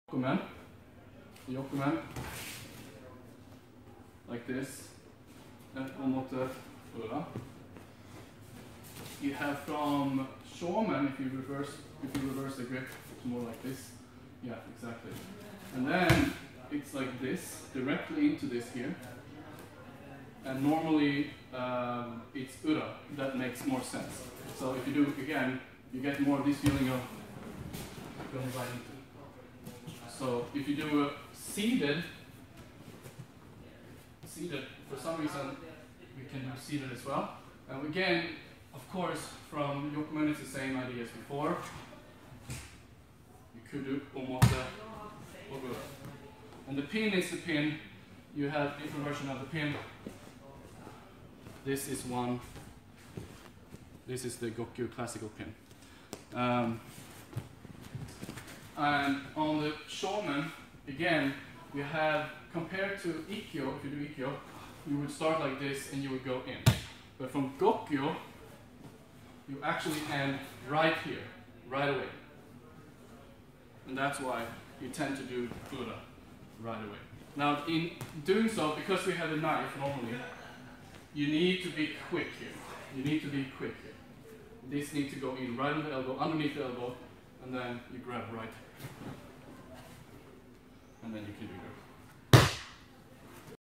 Yokumen, like this, and omote ura. You have from Shomen, if you reverse the grip, it's more like this. Yeah, exactly. And then it's like this, directly into this here. And normally it's ura. That makes more sense. So if you do it again, you get more of this feeling of going right into. So if you do a seated, for some reason we can do seated as well. And again, of course, from Yokumen it's the same idea as before. You could do omote or ura. And the pin is the pin. You have different version of the pin. This is one. This is the Gokyo classical pin. And on the Shomen, again, you have, compared to Ikkyo, if you do Ikkyo, you would start like this and you would go in. But from Gokyo, you actually end right here, right away. And that's why you tend to do ura right away. Now, in doing so, because we have a knife normally, you need to be quick here. You need to be quick here. This needs to go in right on the elbow, underneath the elbow, and then you grab right. And then you can do your